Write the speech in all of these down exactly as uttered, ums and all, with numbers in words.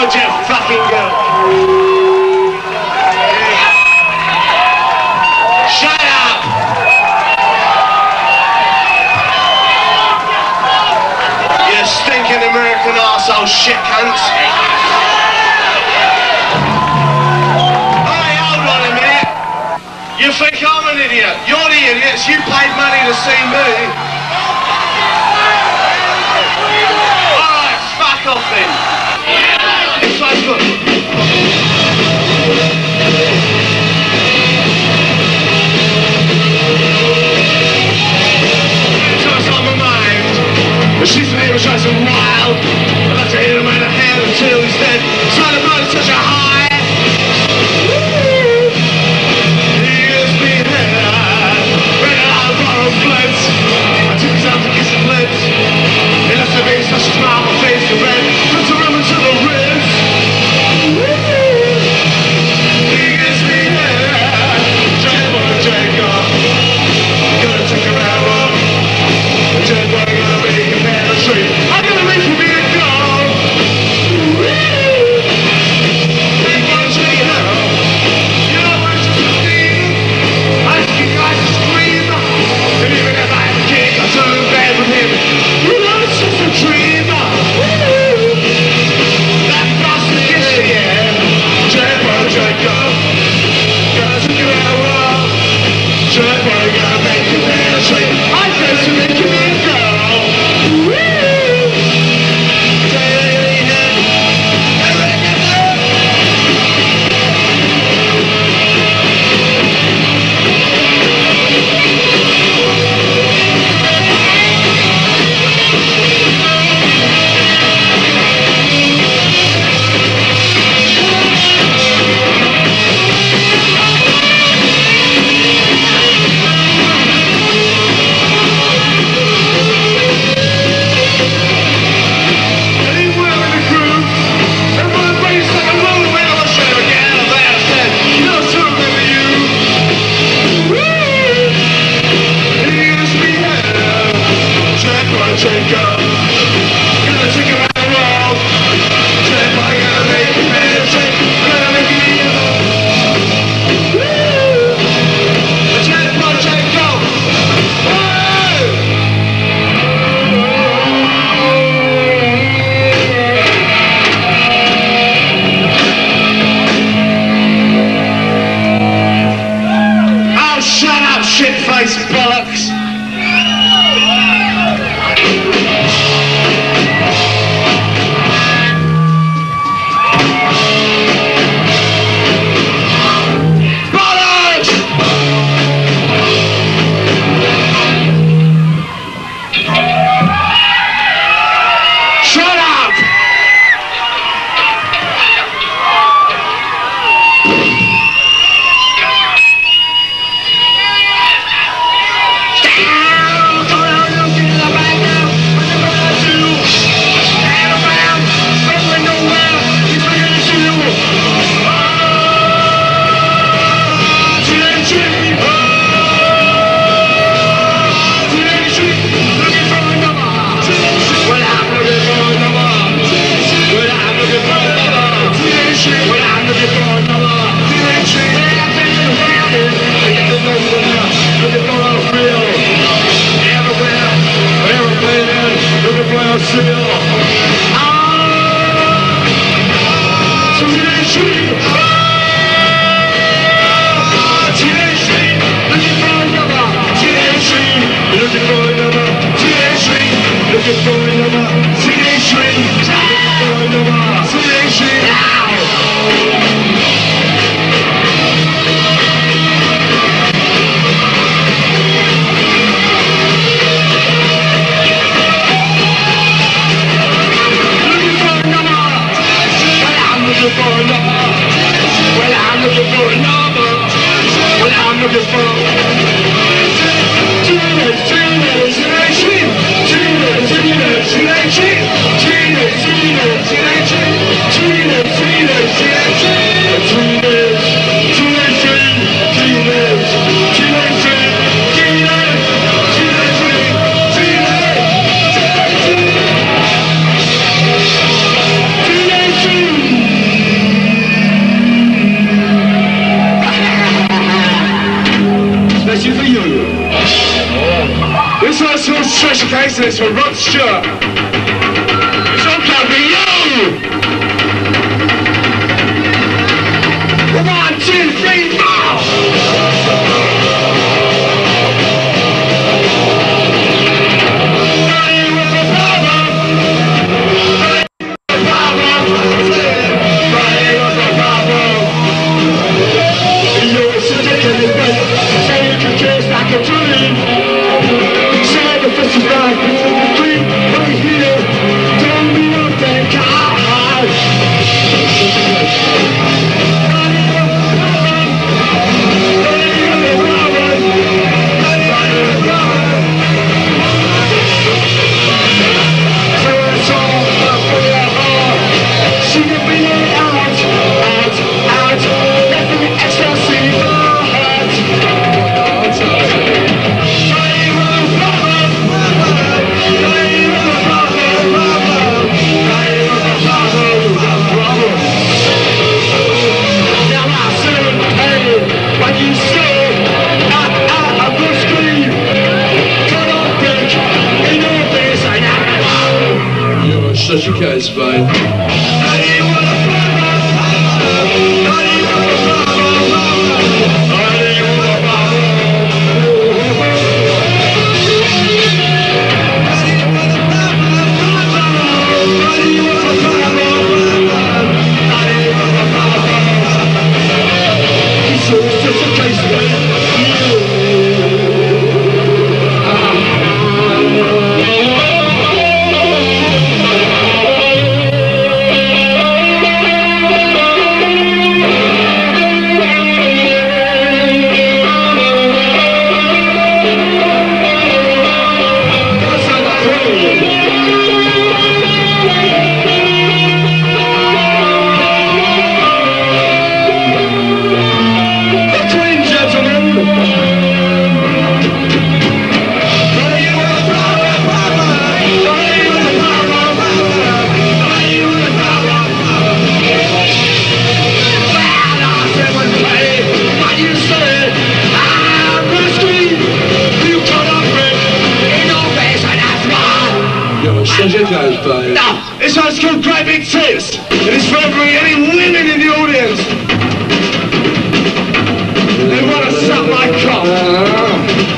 would you fucking go? Shut up! You stinking American arsehole shit cunts. Hey, hold on a minute. You think I'm an idiot? You're the idiots. You paid money to see me. Alright, fuck off then. This one's good. She's made me try some wild. I'd like to hit him in the head until he's dead. Trying to burn such a high. He gives me head. Red out of bottom blitz. I took his arms to kiss his lips. He left the face, such a smile, my face to red. Puts a rim into the ribs. He gives me head. Jacob, Jacob. Gonna take a round up. Jacob, gonna make him mad. I'm gonna make you be a girl. He wants me now. You know what it's just mean? I think you guys to scream. And even if I have a kick, I'll turn bad with him. You know it's just a dream. That bastard is here. Jacob, Jacob. Gonna take you out of the world. Jacob, gonna make you penetrate. I'm going to make you be a girl. Shit-faced bollocks! Teenage, teenage, teenage, teenage, teenage, special case of this for Rod Stewart. It's all come for you! One, two, three, four! Such a case, mate. No, this one's called Great Big Tits, and it's for any women in the audience. They want to suck my cock.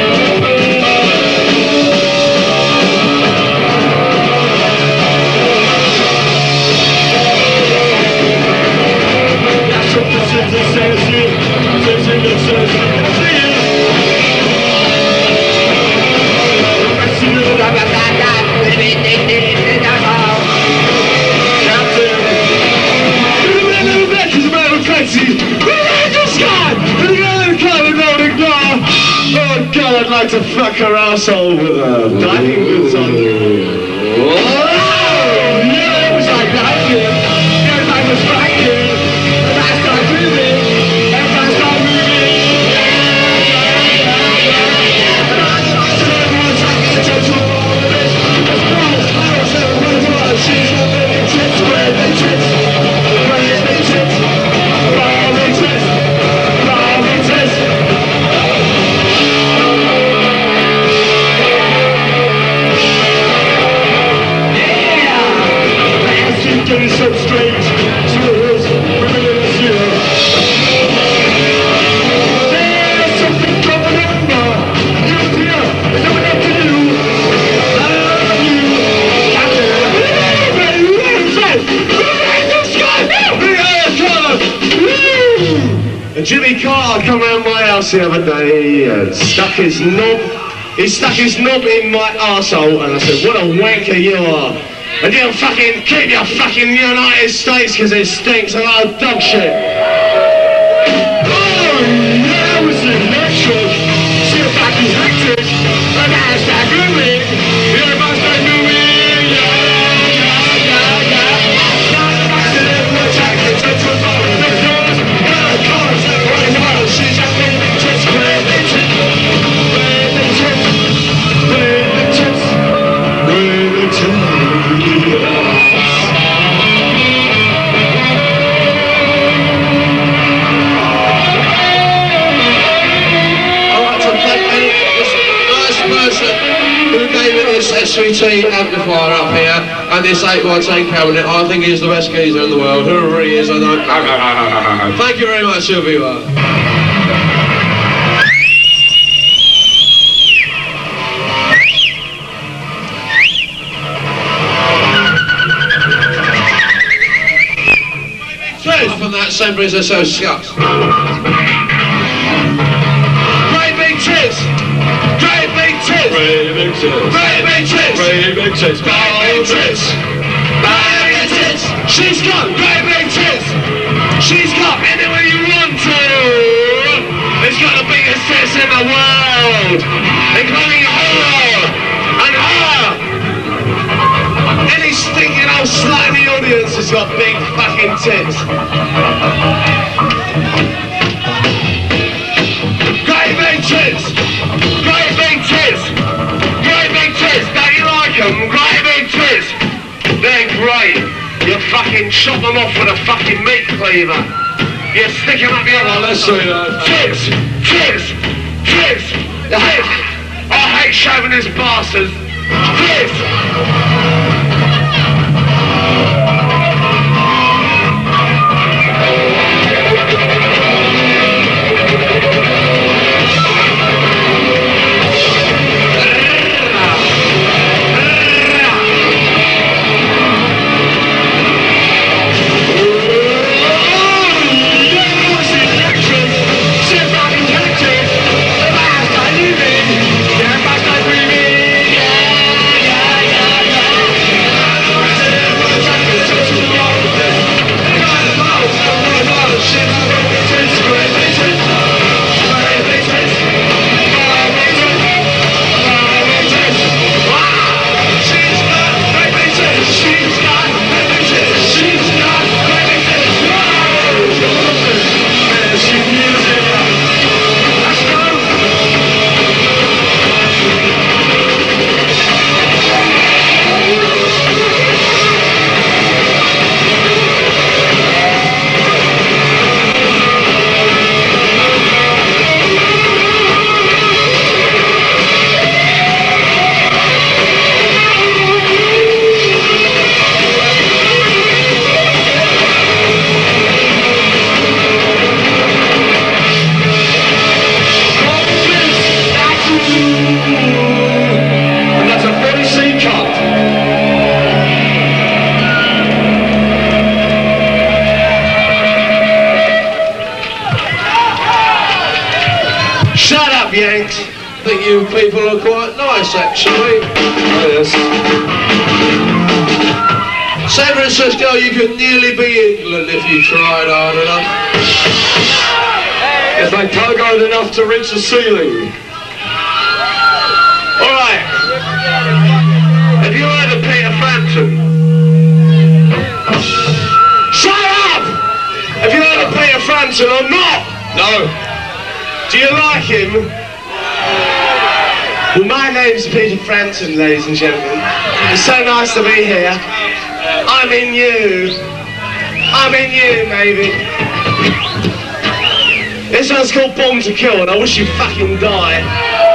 That's what the citizen says here. Citizen says here. Oh God, I'd like to fuck her asshole with a diving boots on. Oh, yeah, it was like that, yeah. Everybody was cracking. Everybody started moving. Everybody started moving. Jimmy Carter come around my house the other day, he uh, stuck his knob, he stuck his knob in my arsehole, and I said, what a wanker you are. And you fucking keep your fucking United States because it stinks of old dog shit. Oh, yeah, that was electric. See the back is hectic. And now it's back moving. Everybody's back moving. Yeah, yeah, yeah, yeah. Now the back's in it, we're taking it to the bottom. The doors, and the cars, running wild. She's just been big tits, great big tits. Great big tits. Great big tits. Great big tits. this S V T amplifier up here and this eight by ten cabinet, I think he's the best geezer in the world. Whoever he is, I don't. Thank you very much, Sylvia. From that San Francisco Scots. Great big tits! Great big tits! Great big tits! Great big tits! Great big tits! Great big tits! Great big tits! She's got great big tits! She's got anywhere you want to! It's got the biggest tits in the world! Including her! And her! Any stinking old slut in the audience has got big fucking tits. Great big tits! Great big tits! Great big tits! Don't you like them? Great big tits! They're great. You fucking chop them off with a fucking meat cleaver. You stick them up your other. Oh, let's see that. Tits! Tits! Tits! Tits! I hate chauvinist bastards. Tits! Yanks. I think you people are quite nice, actually. Oh, yes. San Francisco, you could nearly be England if you tried hard enough. If they tug hard enough to reach the ceiling. Alright. Have you heard of Peter Frampton? Shut up! Have you heard of Peter Frampton or not? No. Do you like him? Well, my name's Peter Frampton, ladies and gentlemen. It's so nice to be here. I'm in you. I'm in you, maybe. This one's called Born to Kill, and I wish you fucking die.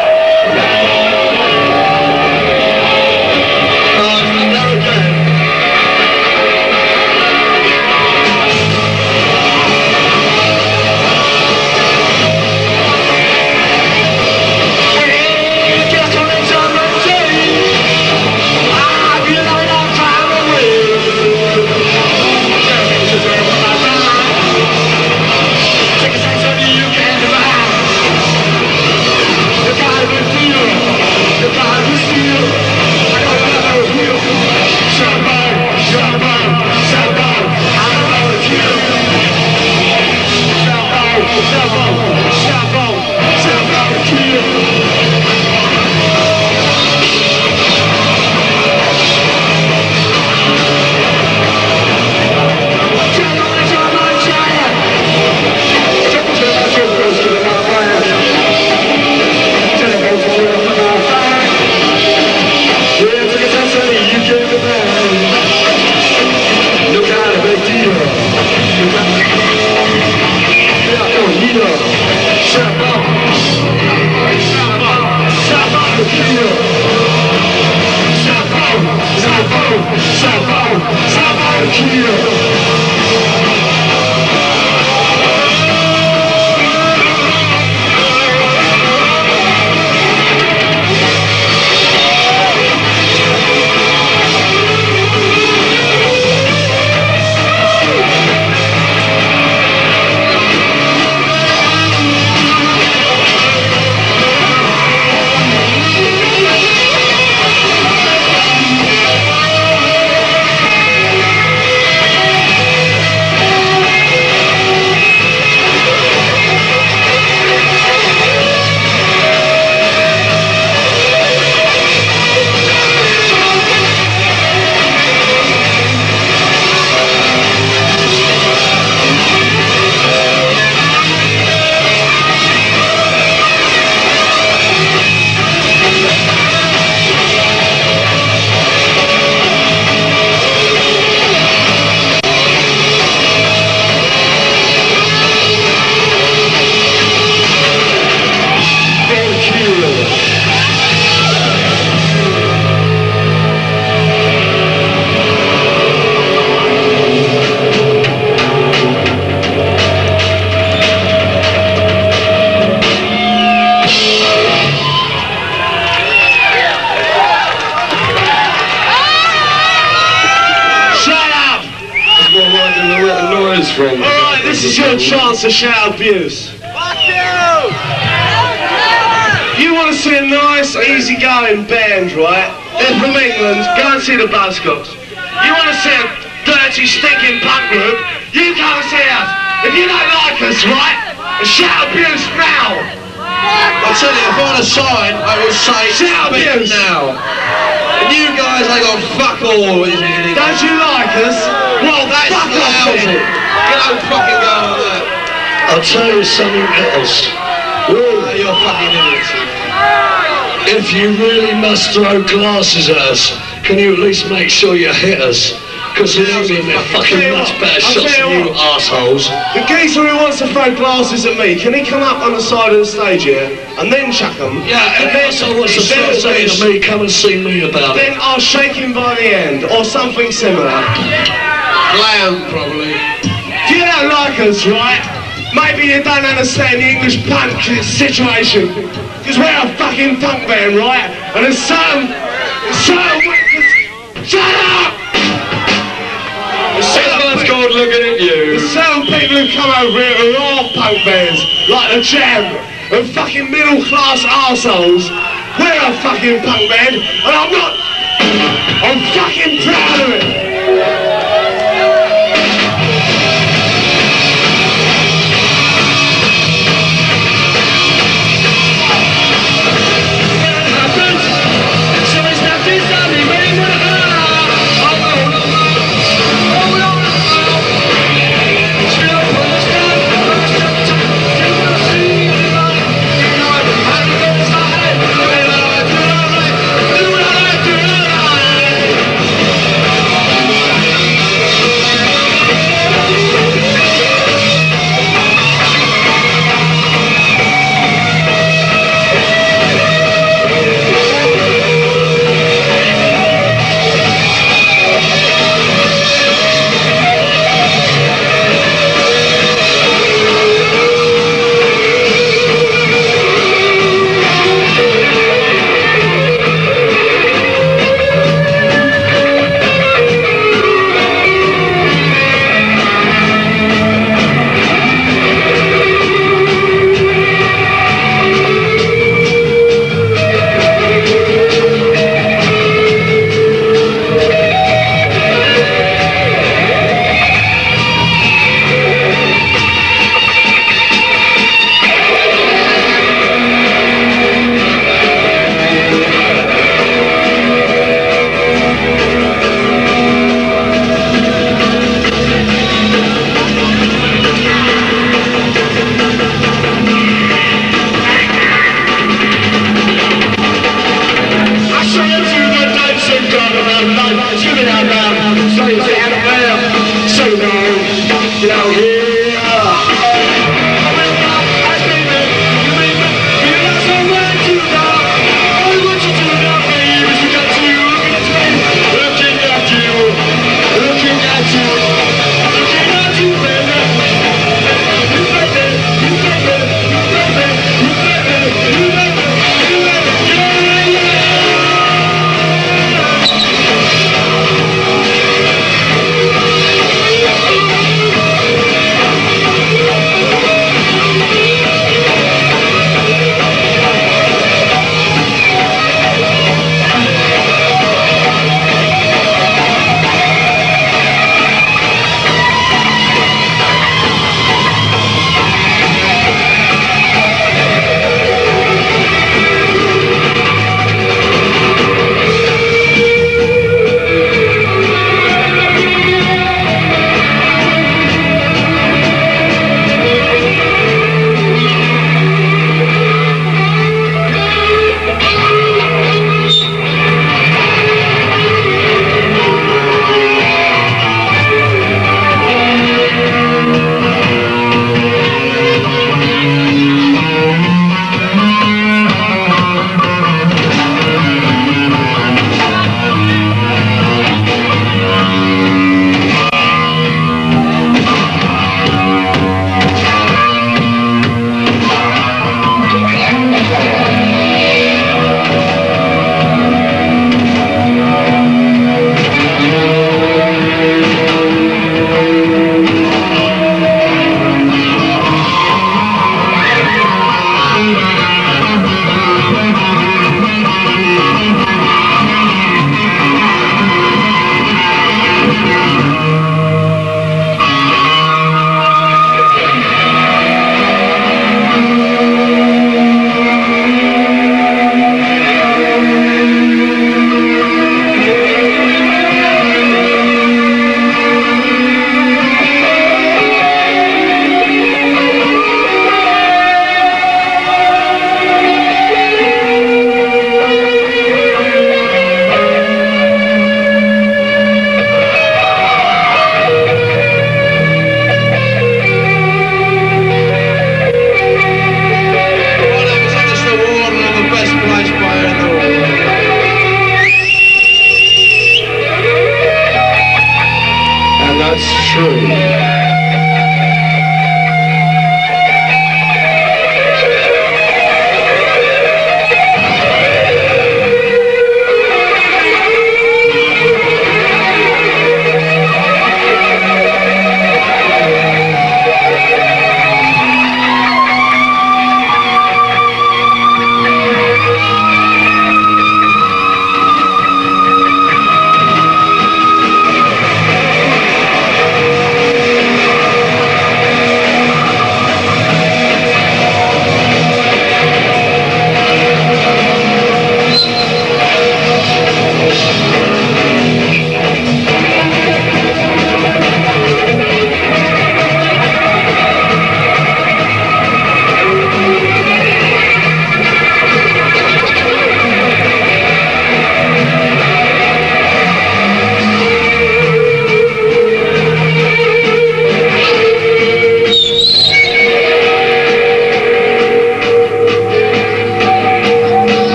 Shut up! Salvo, Salvo Kill. Alright, this is your chance to shout abuse. Fuck you! You want to see a nice, easy-going band, right? They're from England, go and see the Buzzcocks. You want to see a dirty, stinking punk group? You come and see us. If you don't like us, right? Shout abuse now! I tell you, if I had a sign, I would say, shout abuse now. And you guys, they got fuck all. Don't you like us? Well, That's fuck off lousy. then. You don't fucking go on that. I'll tell you something else. Oh, you're fucking idiots. If you really must throw glasses at us, can you at least make sure you hit us? Because in England they're fucking much better I'll shots tell than you you what. assholes. The geezer who wants to throw glasses at me, can he come up on the side of the stage here and then chuck them? Yeah, and then, also wants to then, start saying to me, come and see me about it. then I'll shake him by the end, or something similar. Glam, probably. If you don't like us, right, maybe you don't understand the English punk situation. Because we're a fucking punk band, right? And there's certain, there's certain wankers. Shut up! There's certain, Everyone's called looking at you. there's certain people who come over here who are punk bands, like the Jam, and fucking middle class arseholes. We're a fucking punk band, and I'm not, I'm fucking proud of it.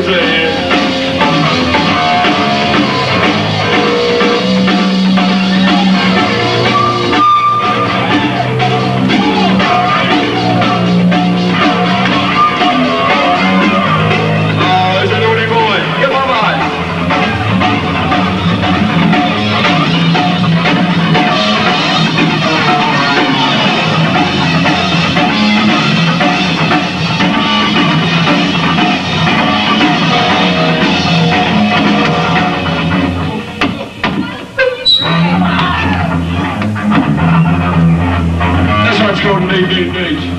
quickly. Beat, beat, beat.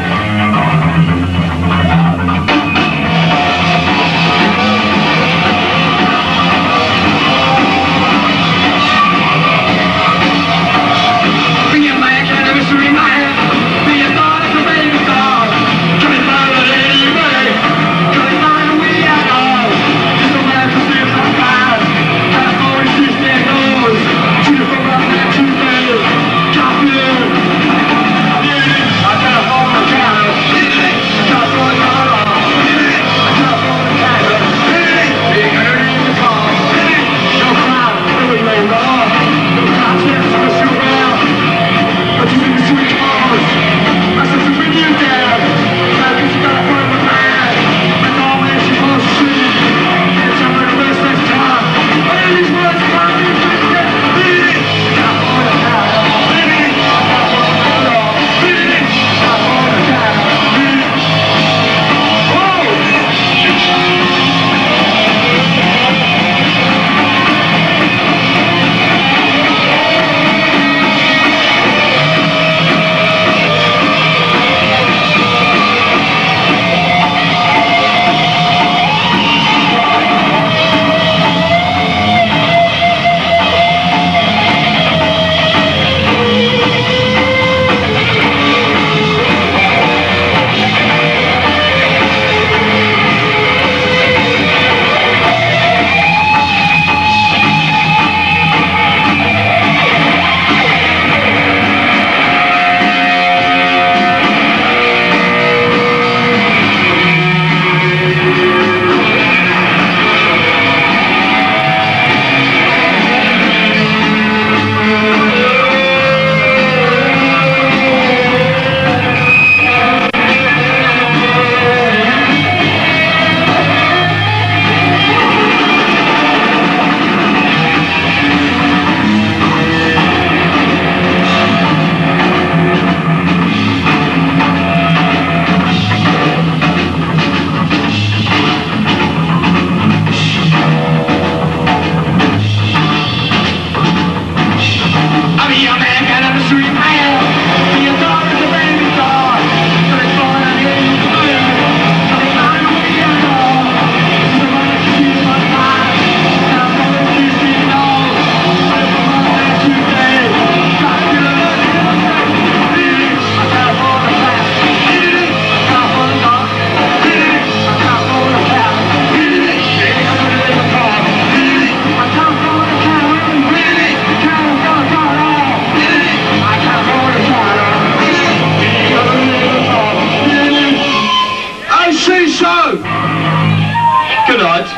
Good night.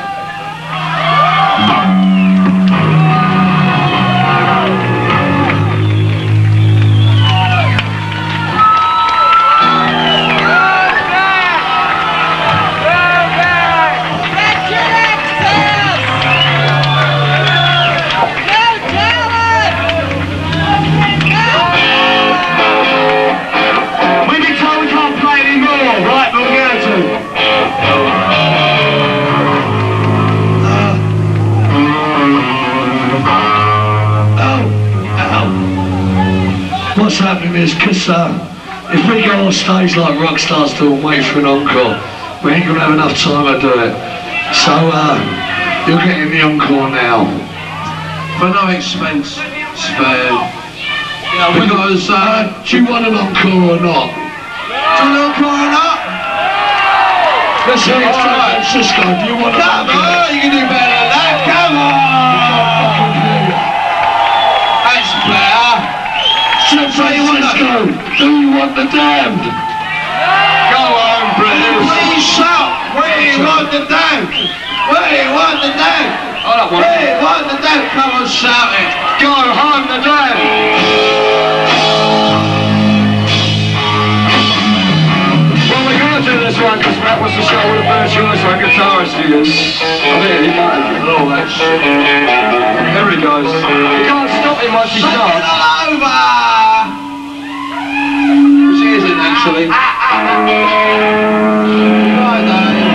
What's happening is, because uh, if we go on stage like rock stars do and wait for an encore, we ain't going to have enough time to do it. So uh, you're getting the encore now. For no expense spared. Yeah, because, uh, uh, do you want an encore or not? Do you want an encore or not? Let's hear it from Francisco. Do you want an Come encore? on, you can do better than that. Come on! That's better. San Francisco, do you want the damned? Go on, Bruce. Please shout. We want the damned. this one because Matt wants to show what a virtuoso and guitarist he is. I think he might have done all that shit. There he goes. You can't stop him once he starts. all over! Which he isn't actually. Right, Dave.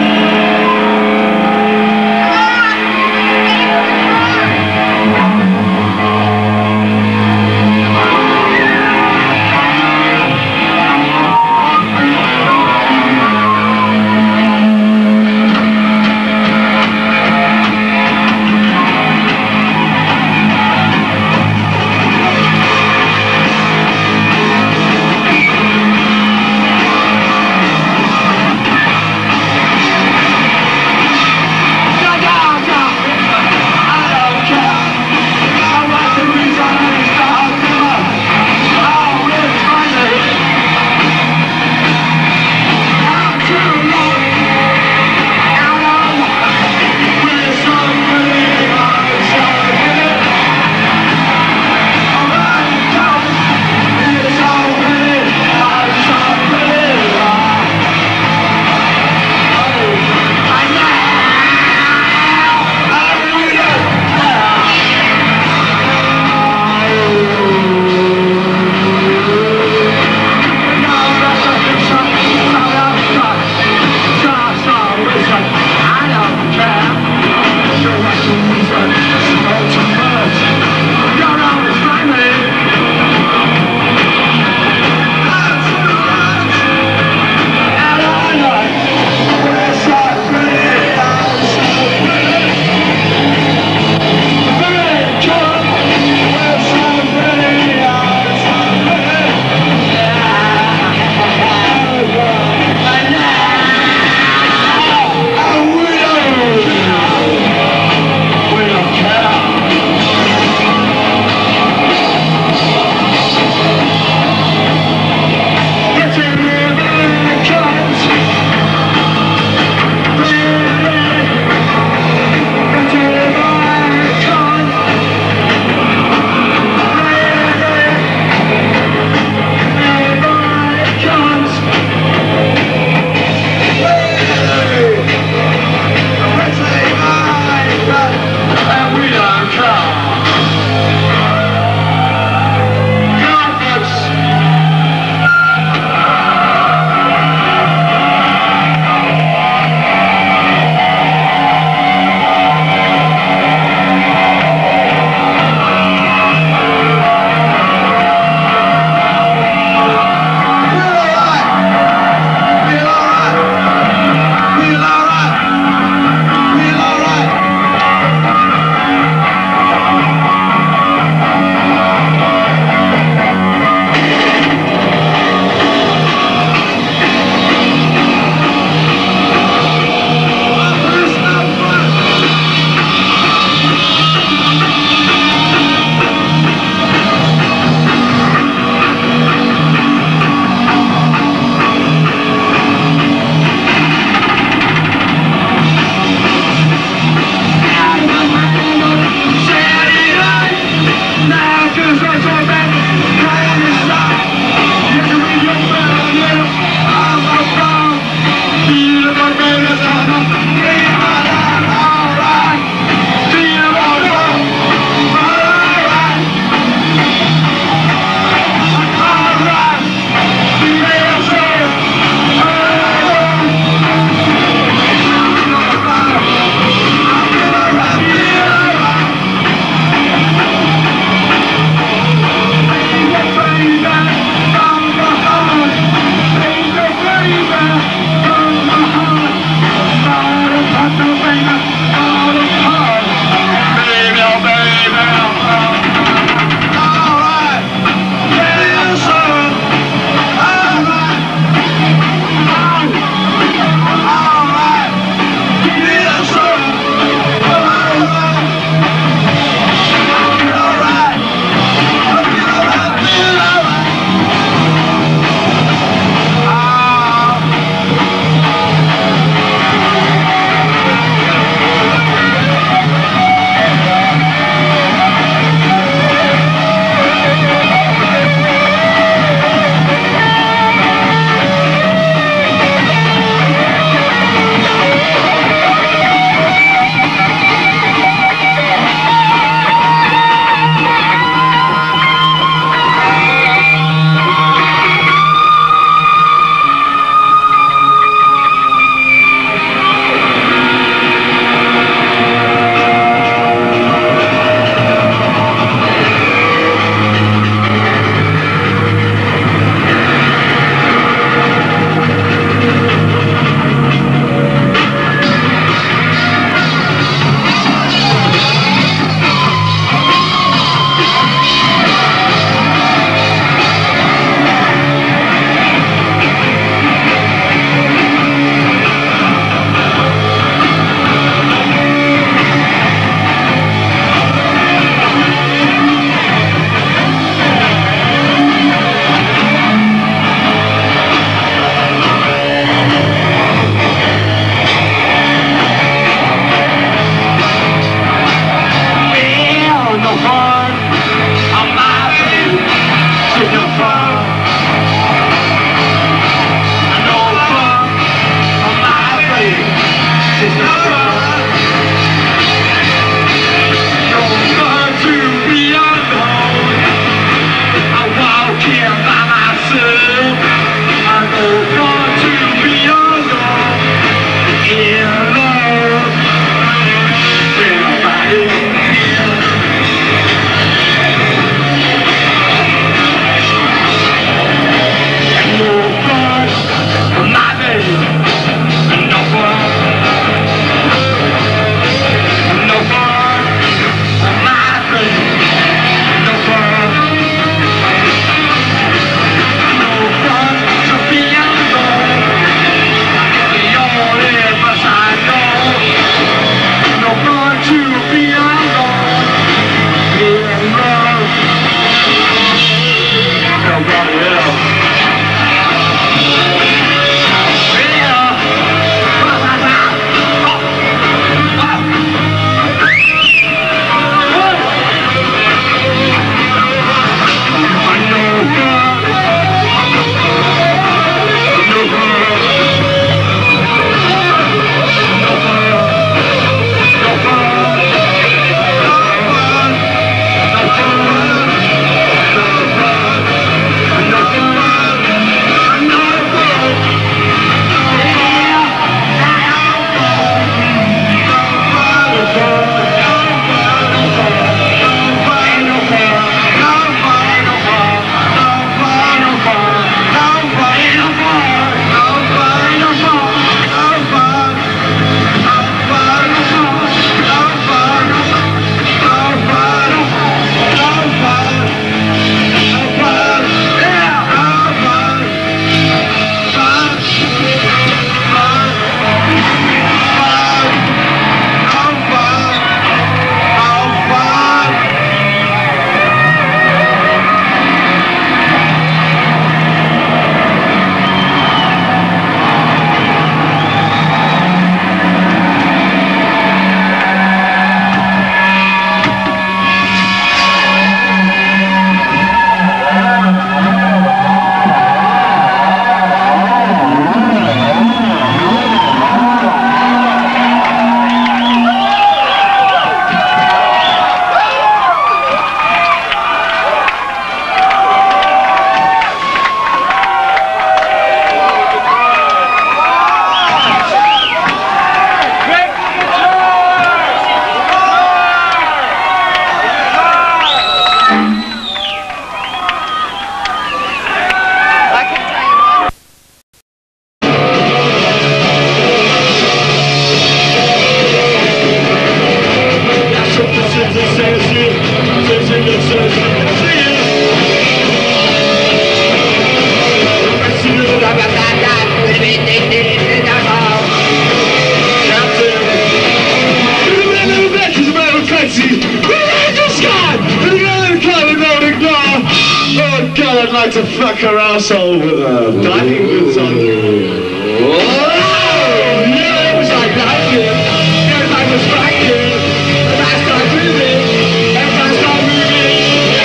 like to fuck her arsehole with her diving boots on. Whoa! Yeah, it was like that, yeah. Everybody was rocking. Everybody started moving. Everybody started moving.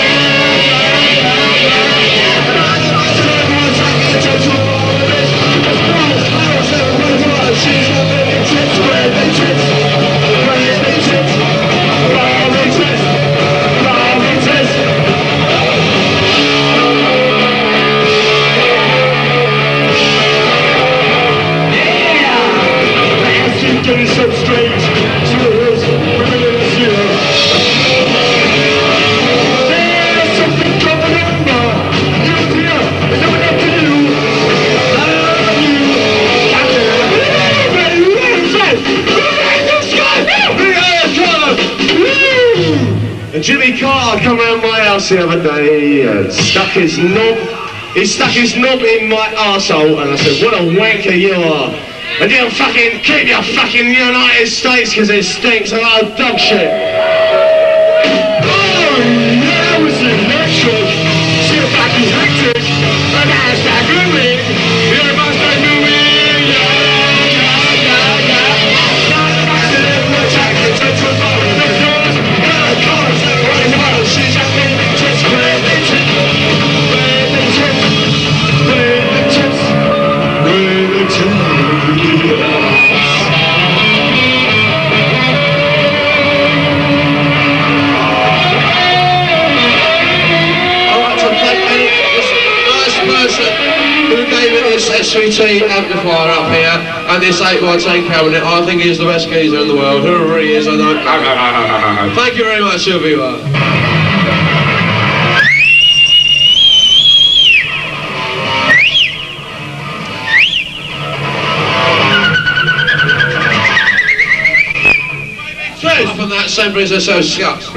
And I started everyone taking attention to all of this. As well as I was everybody was. She's got big tits, great big tits. Great big tits. Great big tits. Great big tits. Getting so strange, serious, women in a zero. There's something coming over. You're here, and no one up to you. I love you. And Jimmy Carter come around my house the other day and stuck his knob, he stuck his knob in my arsehole, and I said, what a wanker you are. And you'll fucking keep your fucking United States because it stinks of old dog shit. Oh, yeah, it was electric. She was fucking hectic. And I was back moving. Everybody started moving. Yeah, yeah, yeah, yeah. Now the accident will attack the touch of all the doors. Now the cars are running wild. She's a baby tits, baby tits. Baby tits. Baby tits. Baby tits. S V T amplifier up here and this eight by ten cabinet. I think he's the best geezer in the world. Whoever he is, I don't. Thank you very much, Sylvia. From that Semperis are so scuffed.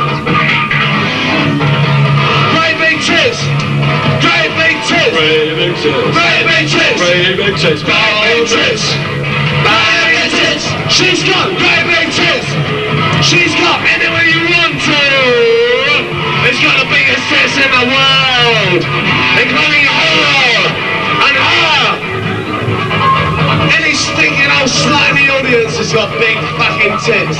Great big tits! Great big tits! Great big tits. Great big tits! Great big tits. Great big tits! Great big tits! She's got great big tits! She's got anyone you want to! It's got the biggest tits in the world! Including her! And her! Any stinking old slut in the audience has got big fucking tits!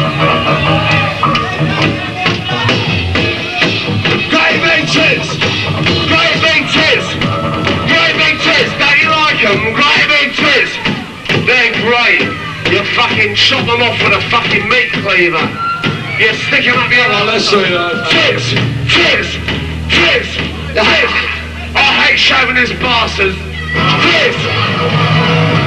Great big tits! Great big tits! Great big tits! Don't you like them? Great big tits! They're great! You fucking chop them off with a fucking meat cleaver! You stick them up your Oh, let's see that. tits! Tits! Tits! Tits! I hate chauvinist bastards! Tits!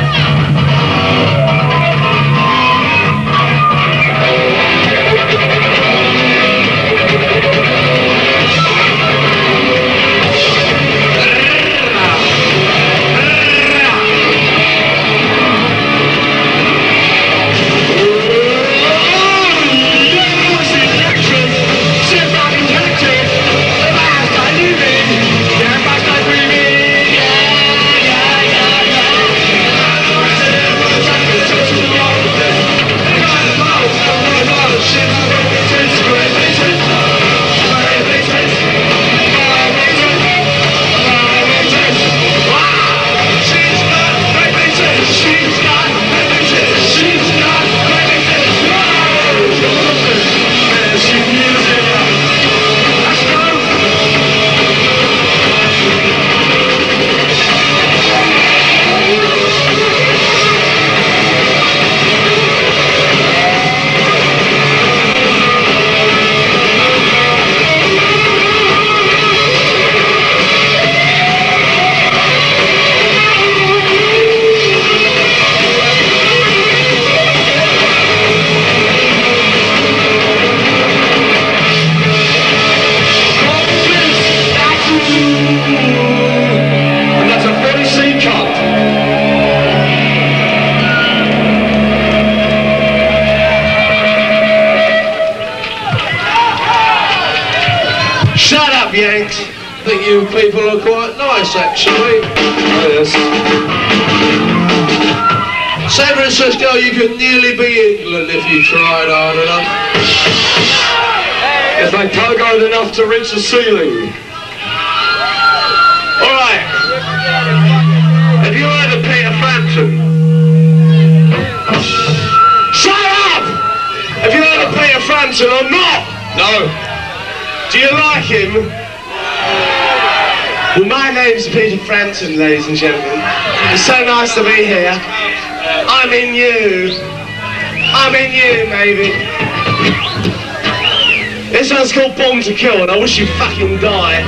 Yanks. I think you people are quite nice, actually. Yes. San Francisco, you could nearly be England if you tried hard enough. If they tug hard enough to reach the ceiling. Frampton or not? No. Do you like him? Well, my name's Peter Frampton, ladies and gentlemen. It's so nice to be here. I mean you. I mean you, maybe. This one's called Born to Kill, and I wish you fucking die.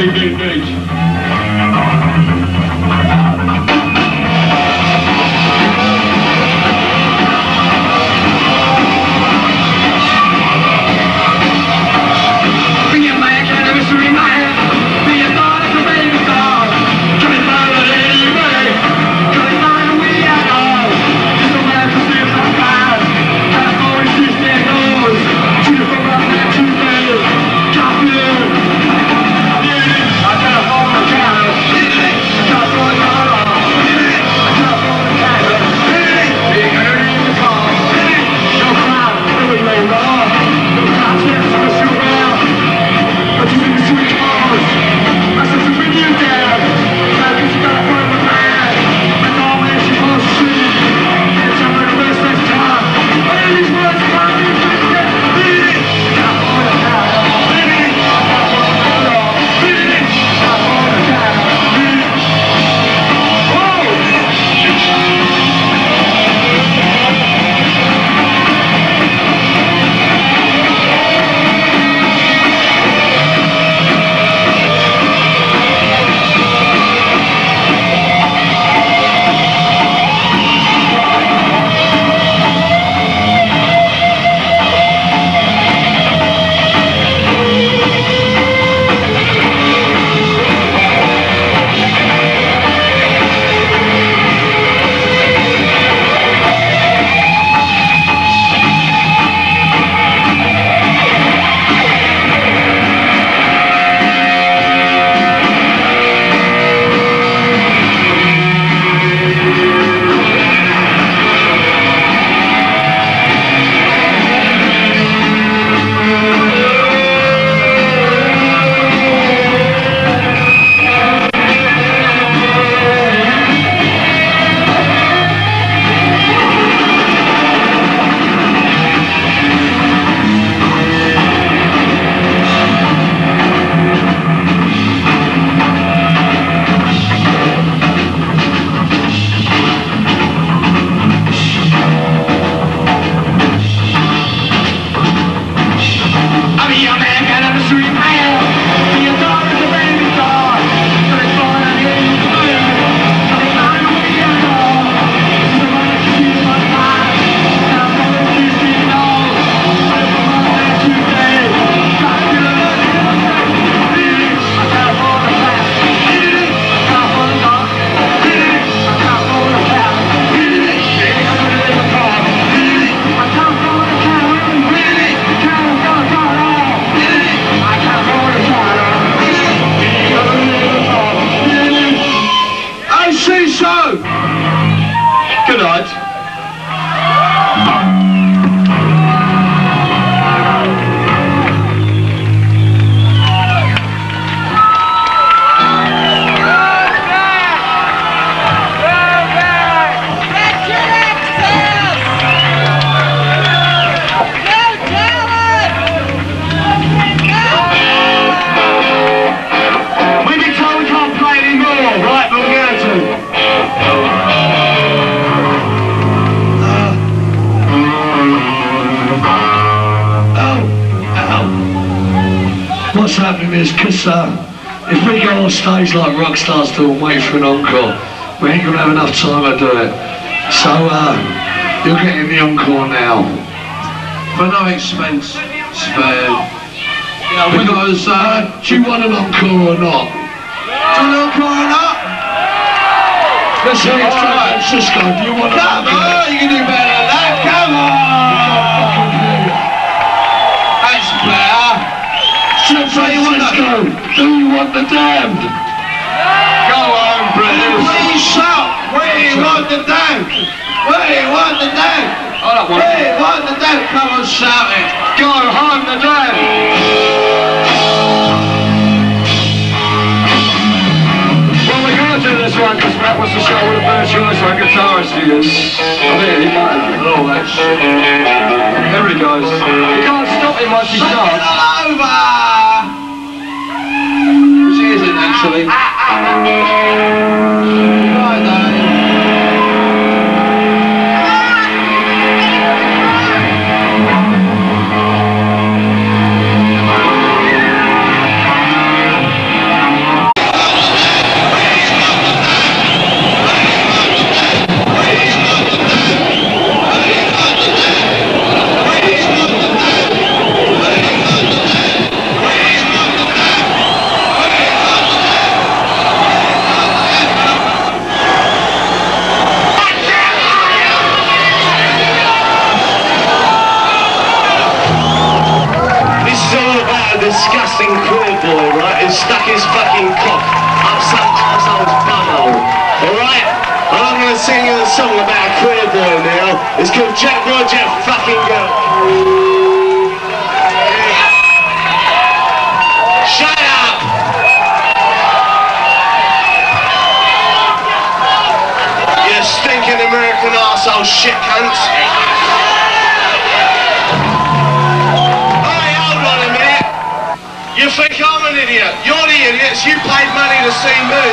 Evening Beach. What's happening is, because uh, if we go on stage like rock stars do and wait for an encore, we ain't going to have enough time to do it. So uh, you're getting the encore now. For no expense spared. Yeah, because, uh, do you want an encore or not? Do you want an encore or not? Let's say it's San Francisco, do you want an Come encore? on, you can do better than that, come on! That's better. San Francisco, do you want the damned? Go on, British. Please shout, we want the damned. We want the damned. I don't want we want the damned. Come on, shout it. Go home, the damned. Well, we're going to do this one because Matt wants to show what a virtuoso and guitarist he is. I mean, he might have all that shit. There he goes. You can't stop him once he Take starts. it all over. Which he isn't, actually. Right, Dave. disgusting queer boy, right, who stuck his fucking cock up some arsehole's bumhole, alright? And I'm gonna sing you a song about a queer boy now. It's called Jack Roger Fucking Girl. Shut up! You stinking American arsehole shit cunts. Hey, hold on a minute. You think I'm an idiot? You're the idiots. You paid money to see me.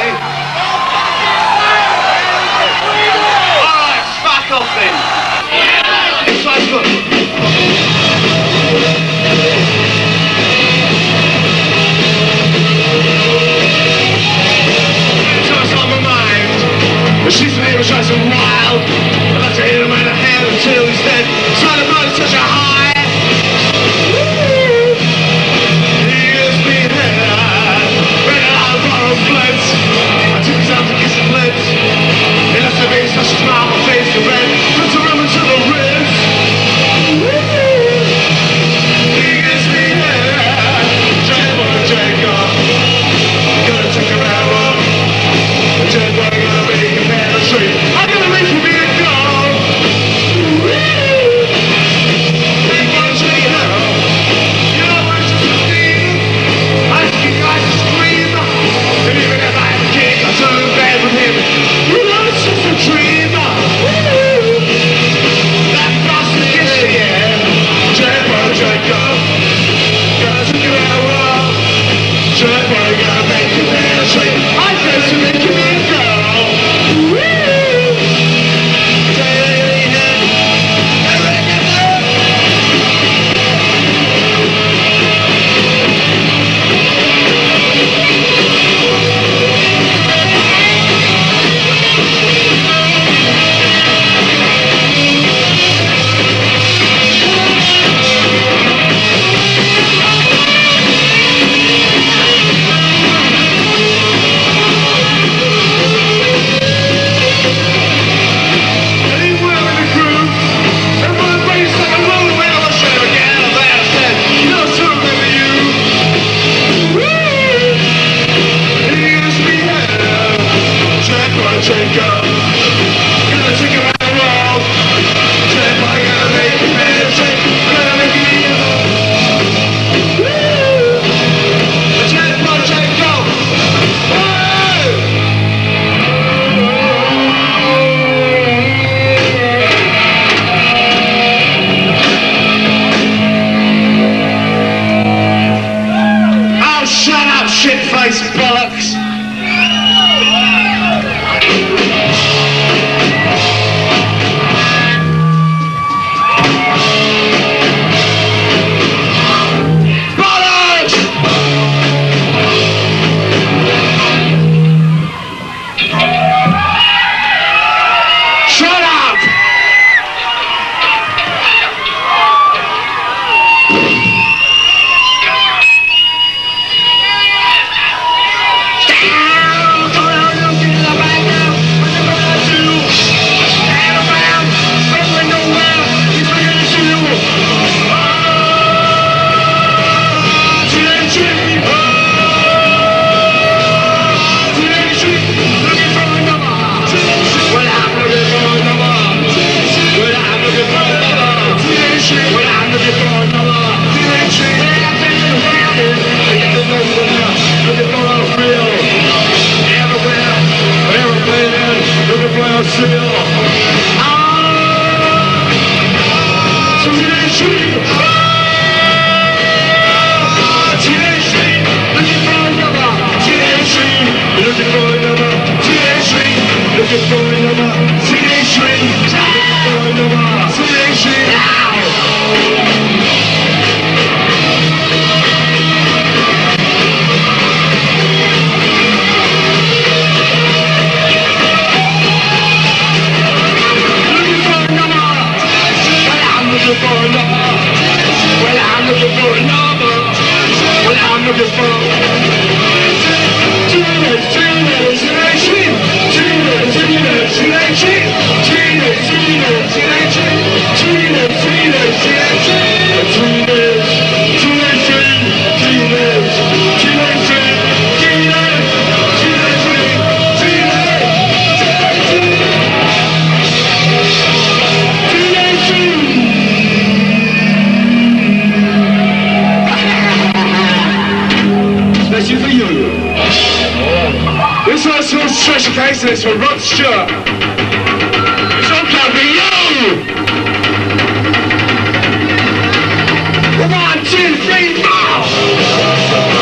Alright, fuck off then. It's like, look. She's an English nice and wild. I'd like to hit him in the head until he's dead. Trying to blow such a high. He gives me head. Red out bottom blitz. I took his arms to kiss his lips. He left the face, such a smile, my face to red. Puts a rim into the ribs. He gives me head. Jacob, Jacob. Gonna take her out. Jacob, gonna make him mad. I'm gonna make you be a girl. They want to take her. You know what she's doing? I think I just scream. And even if I have a king, I'm so bad with him. You know it's just a dream. That bastard is here. Jacob, Jacob. Gonna take her out. Jacob, gonna make you mad. I'm going to make you be a girl. Teenage, teenage, teenage, teenage, teenage, special case of this for Rod Stewart. It's on club for you! One, two, three, four!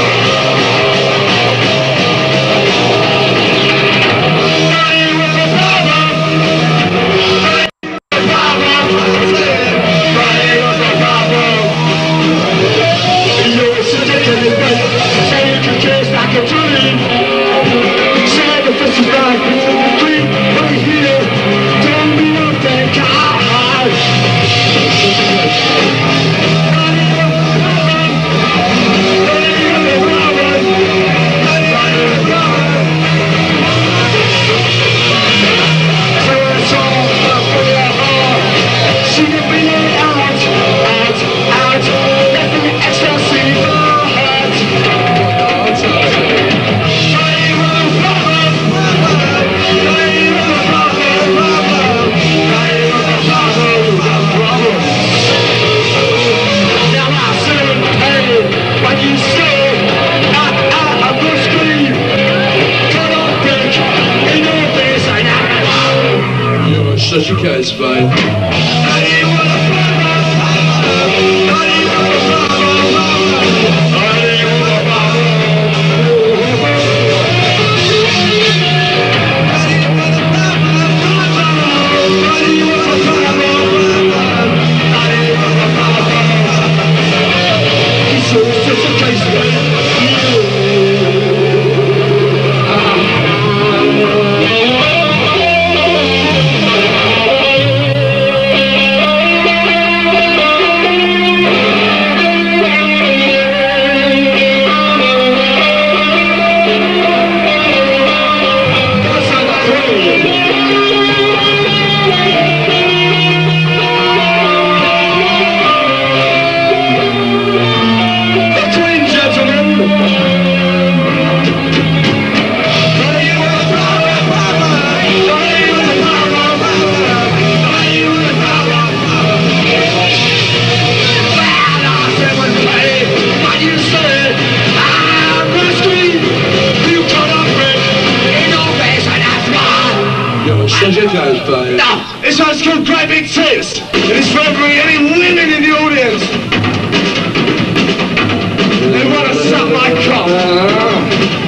Such a case, babe. No, this one's called Great Big Tits, and it's for every any women in the audience. They want to suck my cock.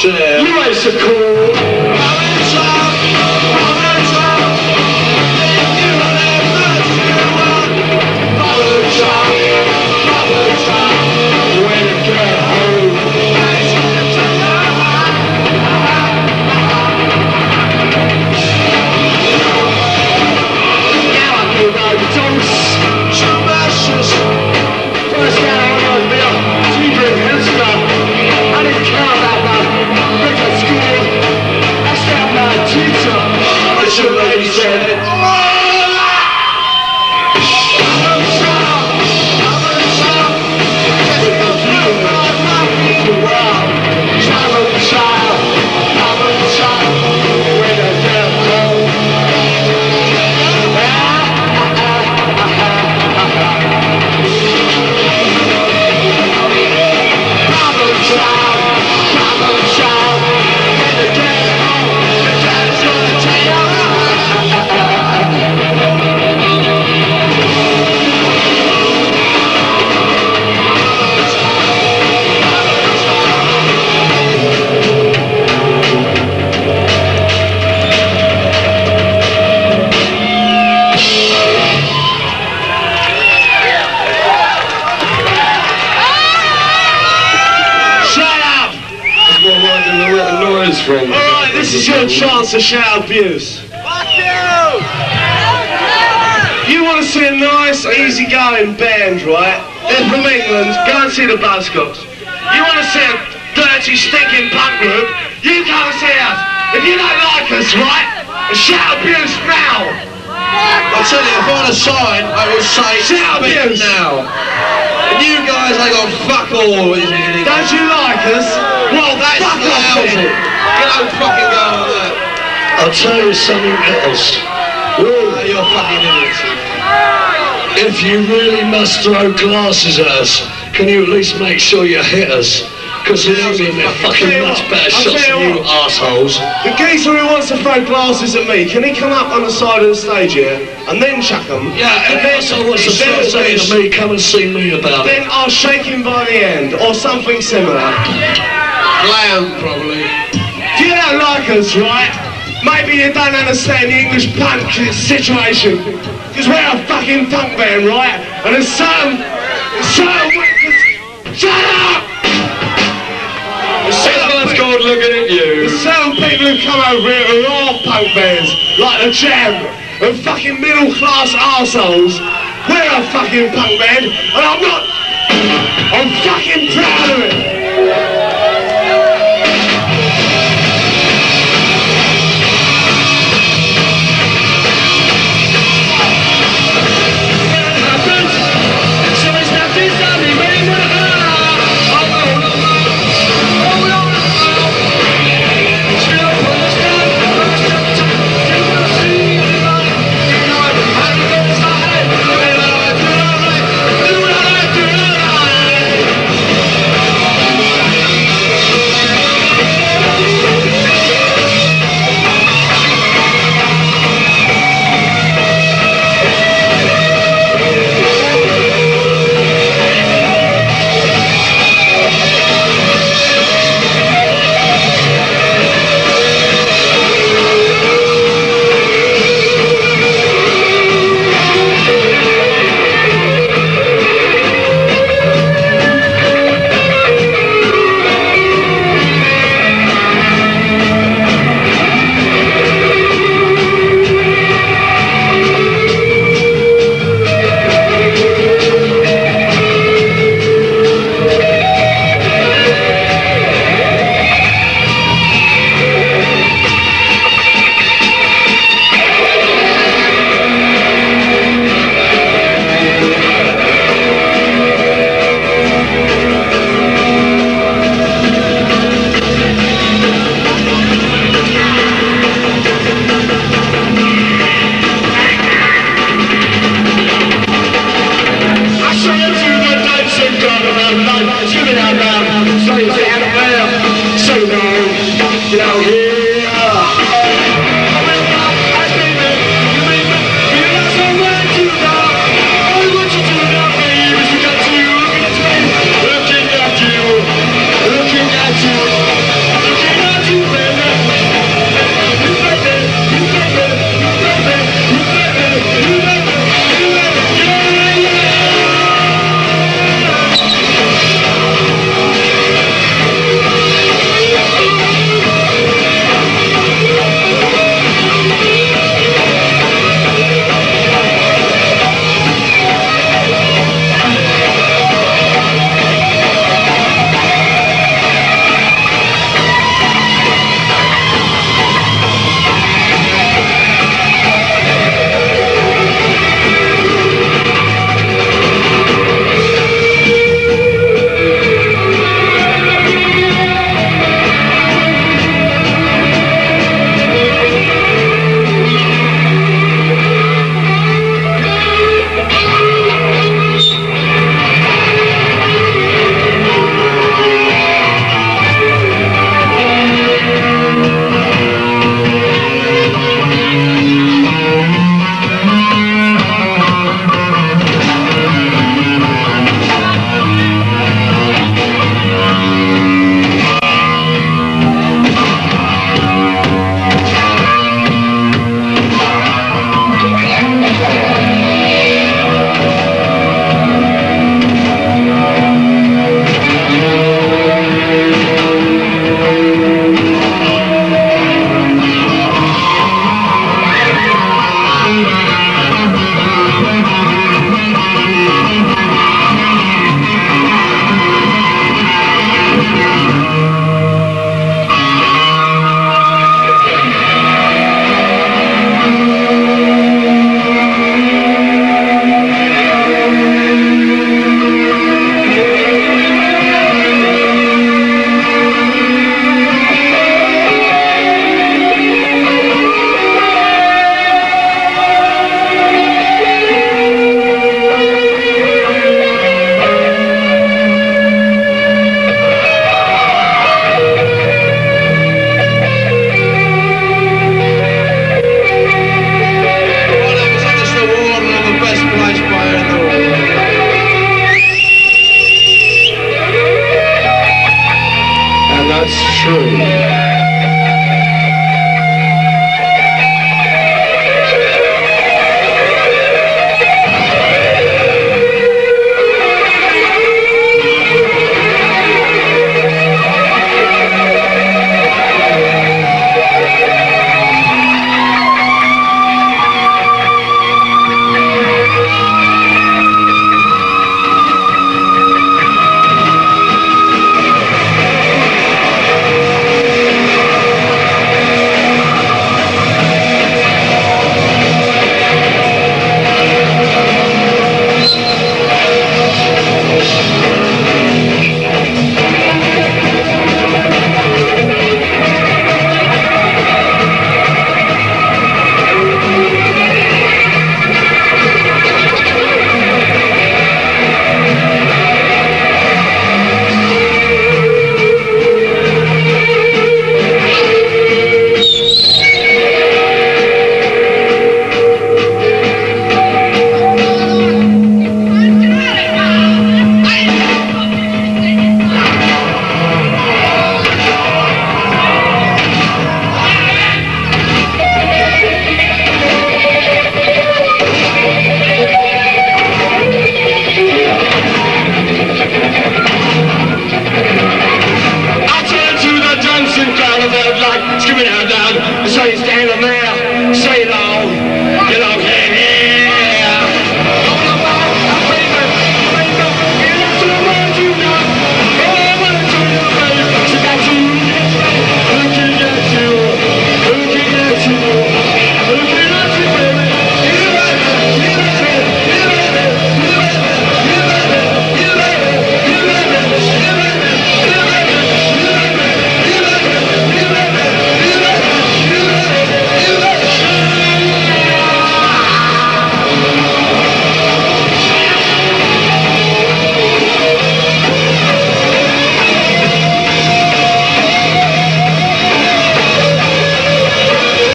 share. You ain't so cool. Alright, this is your chance to shout abuse. Fuck you! You want to see a nice, easy-going band, right? They're from England, go and see the Buzzcocks. You want to see a dirty, stinking punk group? You come and see us. If you don't like us, right? Shout abuse now! I tell you, if I had a sign, I would say Shout "Speak abuse." now. And you guys ain't got fuck all with this. Don't you like us? Well, That's fuck off lousy. then. You don't fucking go on that. I'll tell you something else. Oh, you're fucking idiots. If you really must throw glasses at us, can you at least make sure you hit us? Because in England they're fucking tell you much what, better I'll shots tell than you you assholes. The geezer who wants to throw glasses at me, can he come up on the side of the stage here and then chuck them? Yeah, and then, also what's the then- first saying to me, come and see me about it. Then I'll shake him by the hand, or something similar. Glam, probably. If you don't like us, right? Maybe you don't understand the English punk situation. Because we're a fucking punk band, right? And there's some... There's some... Shut up! There's some, Everyone's called looking at you. there's some people who come over here who are punk bands, like the Jam, and fucking middle-class arseholes. We're a fucking punk band, and I'm not... I'm fucking proud of it!